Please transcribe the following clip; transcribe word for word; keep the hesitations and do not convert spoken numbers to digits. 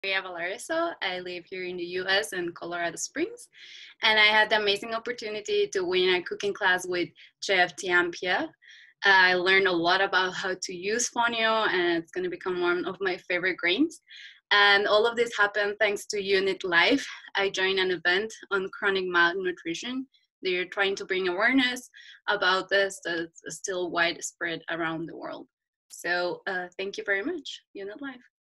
Valarezo. I live here in the U S in Colorado Springs, and I had the amazing opportunity to win a cooking class with Chef Thiam. I learned a lot about how to use fonio, and it's going to become one of my favorite grains. And all of this happened thanks to UNITLIFE. I joined an event on chronic malnutrition. They're trying to bring awareness about this that's still widespread around the world. So uh, thank you very much, UNITLIFE.